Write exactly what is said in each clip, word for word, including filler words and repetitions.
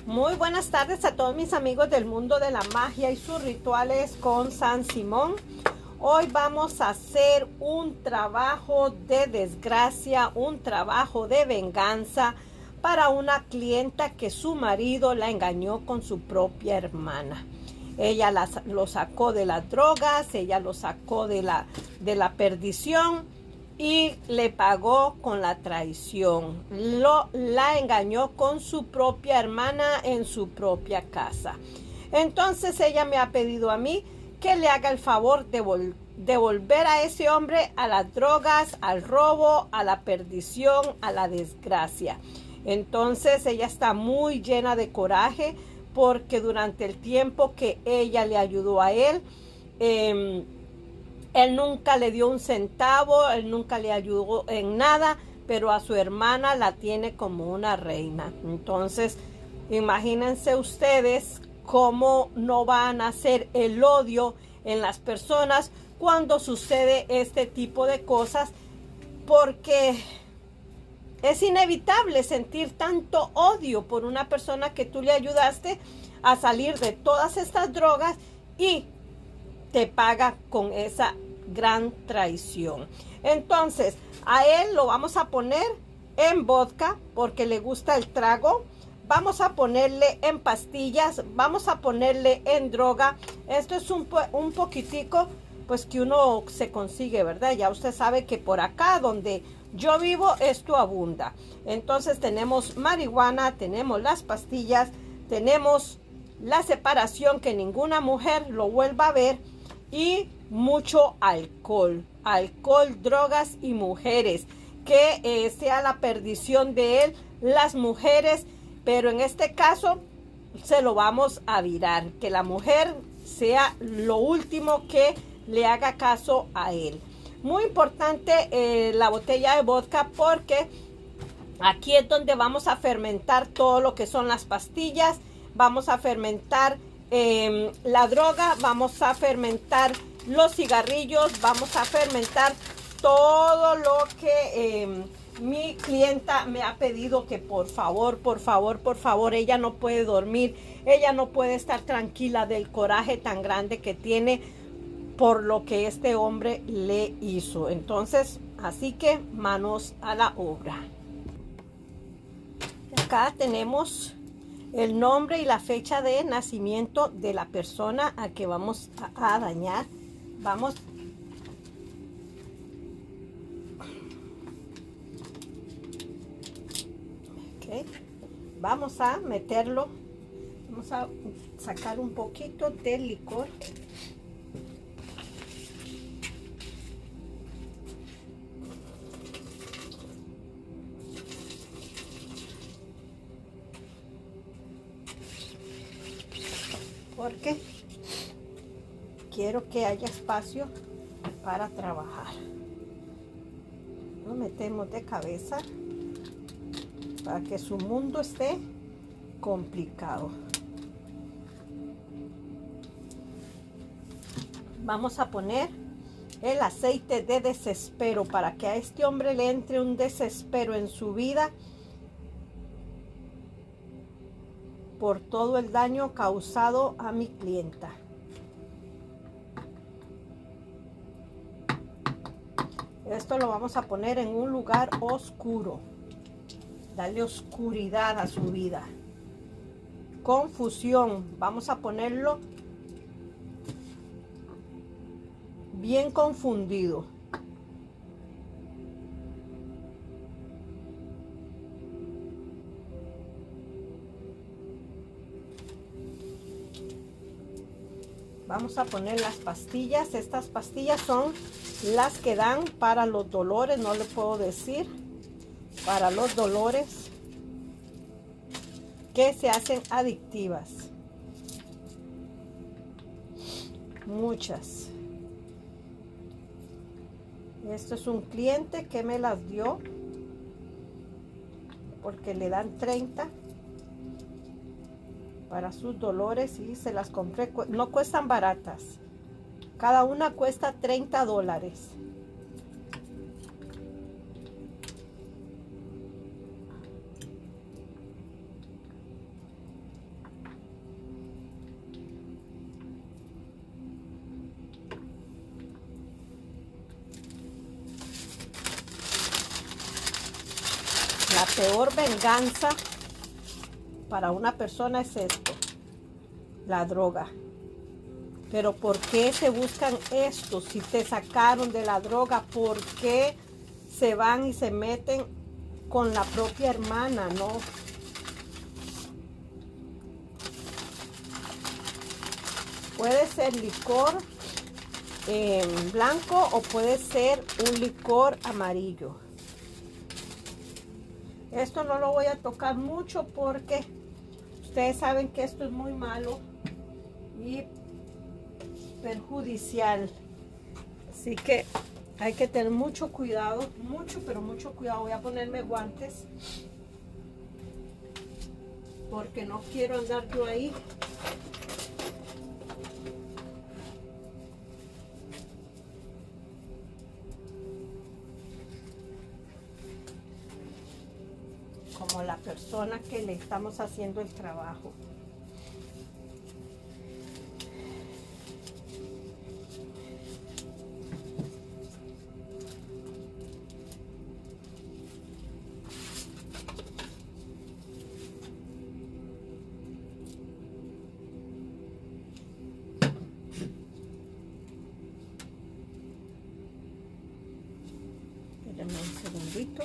Muy buenas tardes a todos mis amigos del mundo de la magia y sus rituales con San Simón. Hoy vamos a hacer un trabajo de desgracia, un trabajo de venganza para una clienta que su marido la engañó con su propia hermana. Ella las, lo sacó de las drogas, ella lo sacó de la, de la perdición y le pagó con la traición. Lo, la engañó con su propia hermana en su propia casa. Entonces ella me ha pedido a mí que le haga el favor de vol devolver a ese hombre a las drogas, al robo, a la perdición, a la desgracia. Entonces ella está muy llena de coraje porque durante el tiempo que ella le ayudó a él, eh, él nunca le dio un centavo, él nunca le ayudó en nada, pero a su hermana la tiene como una reina. Entonces, imagínense ustedes cómo no van a hacer el odio en las personas cuando sucede este tipo de cosas, porque es inevitable sentir tanto odio por una persona que tú le ayudaste a salir de todas estas drogas y te paga con esa gran traición. Entonces a él lo vamos a poner en vodka porque le gusta el trago, vamos a ponerle en pastillas, vamos a ponerle en droga. Esto es un, un poquitico pues que uno se consigue, ¿verdad? Ya usted sabe que por acá donde yo vivo esto abunda. Entonces tenemos marihuana, tenemos las pastillas, tenemos la separación, que ninguna mujer lo vuelva a ver, y mucho alcohol, alcohol, drogas y mujeres, que eh, sea la perdición de él, las mujeres, pero en este caso se lo vamos a virar, que la mujer sea lo último que le haga caso a él. Muy importante eh, la botella de vodka, porque aquí es donde vamos a fermentar todo lo que son las pastillas, vamos a fermentar eh, la droga, vamos a fermentar los cigarrillos, vamos a fermentar todo lo que eh, mi clienta me ha pedido que por favor, por favor, por favor, ella no puede dormir, ella no puede estar tranquila del coraje tan grande que tiene por lo que este hombre le hizo. Entonces, así que manos a la obra. Acá tenemos el nombre y la fecha de nacimiento de la persona a que vamos a, a dañar. Vamos okay. Vamos a meterlo, vamos a sacar un poquito del licor. Porque quiero que haya espacio para trabajar. Lo metemos de cabeza para que su mundo esté complicado. Vamos a poner el aceite de desespero para que a este hombre le entre un desespero en su vida por todo el daño causado a mi clienta. Esto lo vamos a poner en un lugar oscuro. Darle oscuridad a su vida. Confusión. Vamos a ponerlo bien confundido. Vamos a poner las pastillas. Estas pastillas son las que dan para los dolores, no le puedo decir, para los dolores que se hacen adictivas. Muchas. Esto es un cliente que me las dio porque le dan treinta para sus dolores y se las compré. No cuestan baratas, cada una cuesta treinta dólares. peor venganza para una persona es esto, la droga. Pero ¿por qué se buscan esto? Si te sacaron de la droga, ¿por qué se van y se meten con la propia hermana? No. Puede ser licor eh, blanco o puede ser un licor amarillo. Esto no lo voy a tocar mucho porque ustedes saben que esto es muy malo y perjudicial. Así que hay que tener mucho cuidado, mucho, pero mucho cuidado. Voy a ponerme guantes porque no quiero andar yo ahí. Como la persona que le estamos haciendo el trabajo. Espérenme un segundito.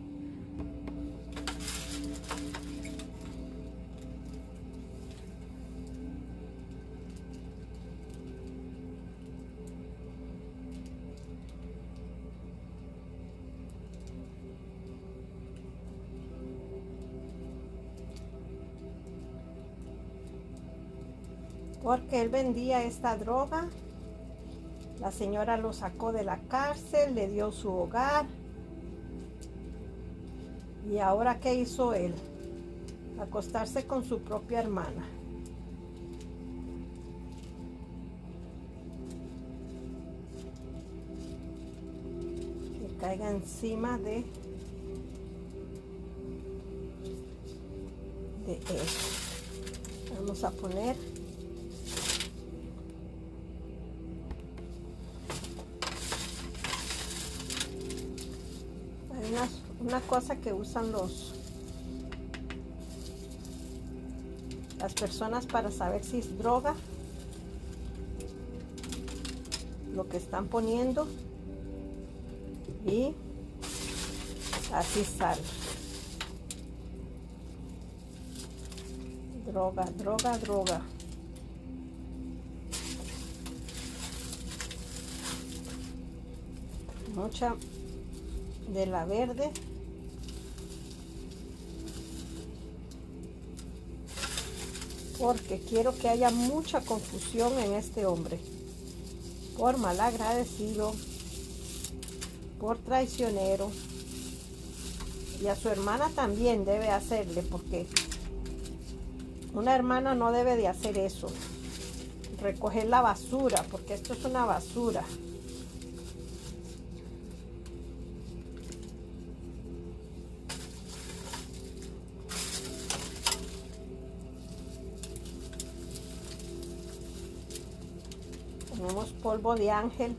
Porque él vendía esta droga, la señora lo sacó de la cárcel, le dio su hogar. ¿Y ahora qué hizo él? Acostarse con su propia hermana. Que caiga encima de, de él. Vamos a poner Una, una cosa que usan los las personas para saber si es droga, lo que están poniendo, y así sale. Droga, droga, droga. Mucha de la verde. Porque quiero que haya mucha confusión en este hombre. Por malagradecido, por traicionero. Y a su hermana también debe hacerle, porque una hermana no debe de hacer eso. Recoger la basura, porque esto es una basura. Tenemos polvo de ángel.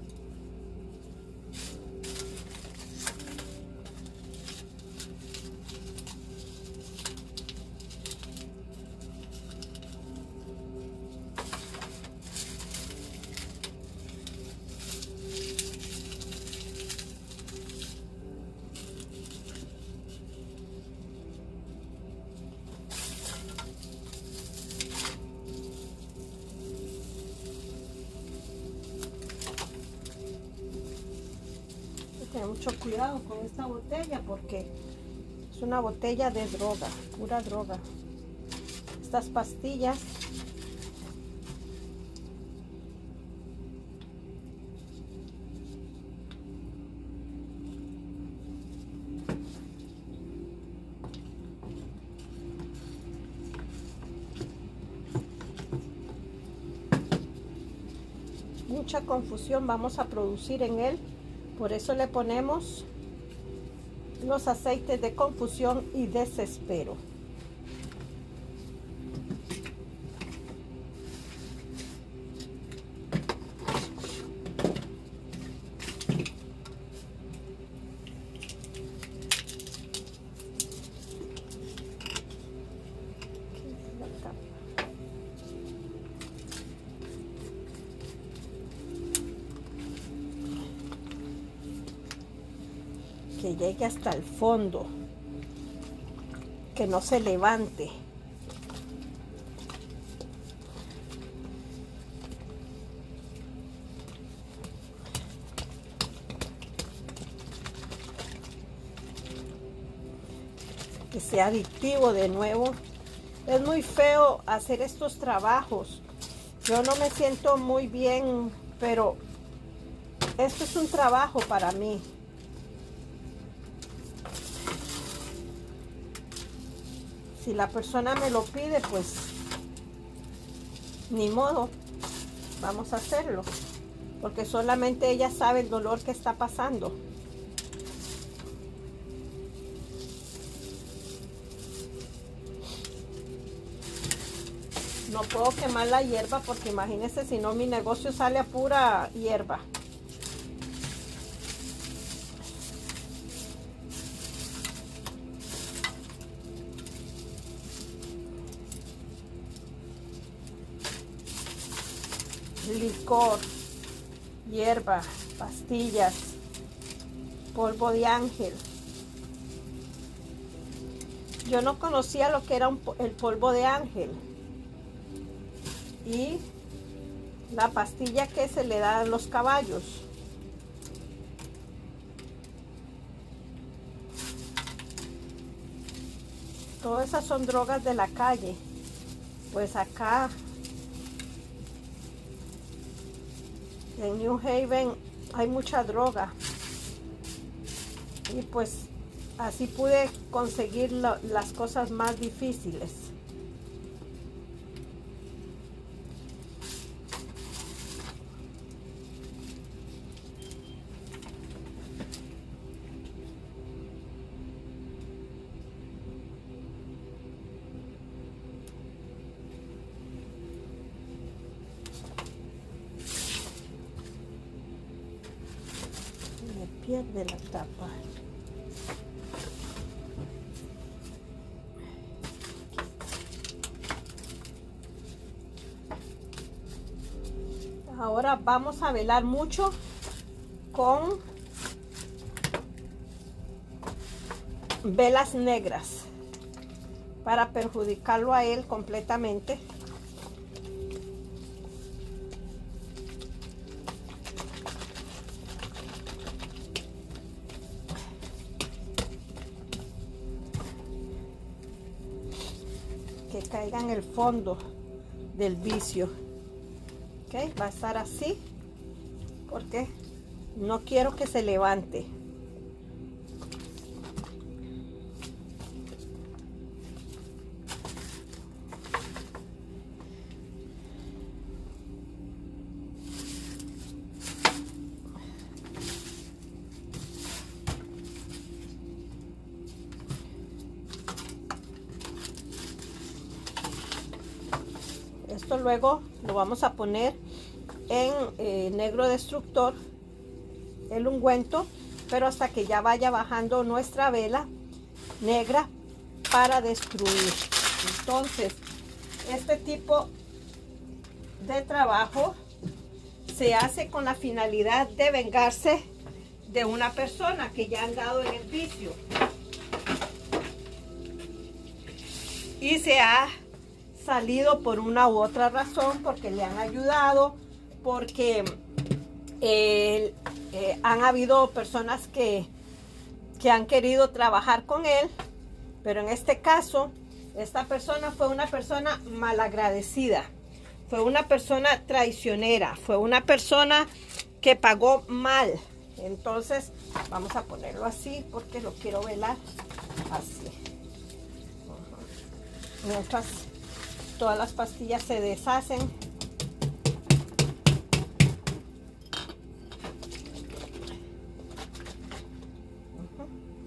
Tener mucho cuidado con esta botella porque es una botella de droga, pura droga. Estas pastillas mucha confusión vamos a producir en él. Por eso le ponemos los aceites de confusión y desespero. que llegue hasta el fondo, que no se levante. Que sea adictivo de nuevo. Es muy feo hacer estos trabajos. Yo no me siento muy bien, pero esto es un trabajo para mí. Si la persona me lo pide, pues ni modo, vamos a hacerlo, porque solamente ella sabe el dolor que está pasando. No puedo quemar la hierba porque imagínense, si no mi negocio sale a pura hierba. Licor, hierba, pastillas, polvo de ángel. Yo no conocía lo que era un, el polvo de ángel. Y la pastilla que se le da a los caballos. Todas esas son drogas de la calle. Pues acá en New Haven hay mucha droga. Y pues así pude conseguir lo, las cosas más difíciles. Pierde la tapa. Ahora vamos a velar mucho con velas negras para perjudicarlo a él completamente. Que caiga en el fondo del vicio. Ok, va a estar así porque no quiero que se levante. Esto luego lo vamos a poner en eh, negro destructor, el ungüento, pero hasta que ya vaya bajando nuestra vela negra para destruir. Entonces, este tipo de trabajo se hace con la finalidad de vengarse de una persona que ya ha andado en el vicio y se ha salido por una u otra razón, porque le han ayudado, porque eh, eh, han habido personas que, que han querido trabajar con él, pero en este caso, esta persona fue una persona malagradecida, fue una persona traicionera, fue una persona que pagó mal. Entonces, vamos a ponerlo así porque lo quiero velar así. Uh-huh. Mientras todas las pastillas se deshacen. Uh-huh.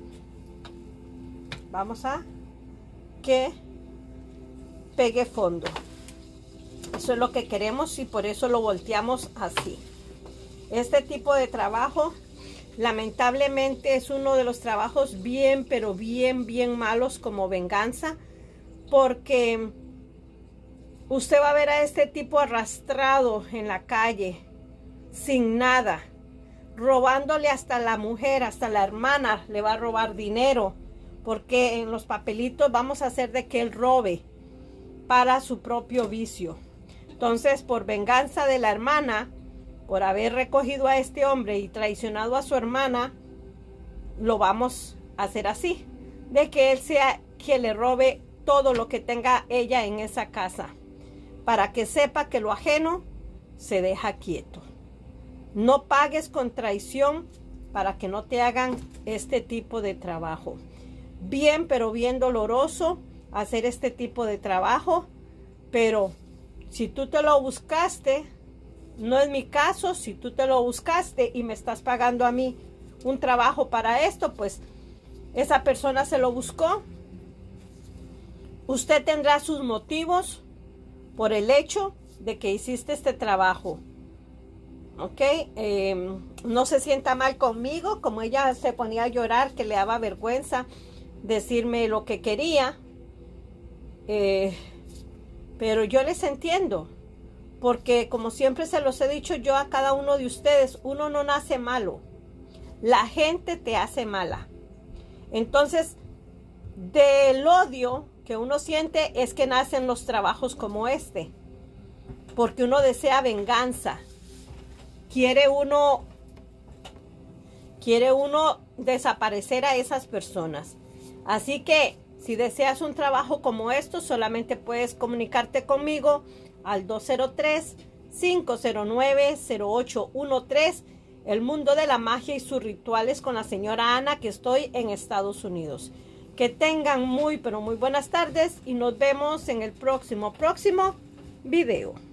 Vamos a que pegue fondo. Eso es lo que queremos y por eso lo volteamos así. Este tipo de trabajo lamentablemente es uno de los trabajos bien, pero bien, bien malos como venganza, porque usted va a ver a este tipo arrastrado en la calle, sin nada, robándole hasta la mujer, hasta la hermana, le va a robar dinero, porque en los papelitos vamos a hacer de que él robe para su propio vicio. Entonces, por venganza de la hermana, por haber recogido a este hombre y traicionado a su hermana, lo vamos a hacer así, de que él sea quien le robe todo lo que tenga ella en esa casa, para que sepa que lo ajeno se deja quieto. No pagues con traición para que no te hagan este tipo de trabajo. Bien, pero bien doloroso hacer este tipo de trabajo, pero si tú te lo buscaste, no es mi caso, si tú te lo buscaste y me estás pagando a mí un trabajo para esto, pues esa persona se lo buscó. Usted tendrá sus motivos por el hecho de que hiciste este trabajo. Ok, eh, no se sienta mal conmigo, como ella se ponía a llorar, que le daba vergüenza decirme lo que quería. Eh, pero yo les entiendo, porque como siempre se los he dicho yo a cada uno de ustedes, uno no nace malo, la gente te hace mala. Entonces, del odio que uno siente es que nacen los trabajos como este, porque uno desea venganza, quiere uno, quiere uno desaparecer a esas personas. Así que si deseas un trabajo como esto, solamente puedes comunicarte conmigo al dos cero tres, cinco cero nueve, cero ocho uno tres, El Mundo de la Magia y sus Rituales con la señora Ana, que estoy en Estados Unidos. Que tengan muy, pero muy buenas tardes y nos vemos en el próximo, próximo video.